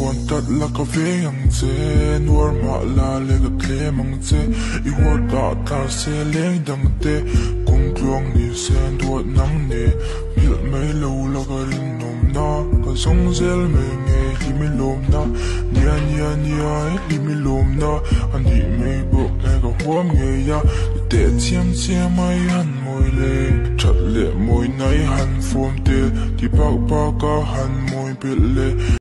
phone tắt là cà phê ang che nuar ma la le ka tle mang che I war ta ta se leng dang te kung kluang ni sen duat nang ne mil mai lo la ka rin nom na ka song zel me nge li mi lom na nia nia nia li mi lom na ani me bo e ka huam nge ya te chiam chiam mai han moi le chat le moi nai han phone te ti pa pa ka han moi pe le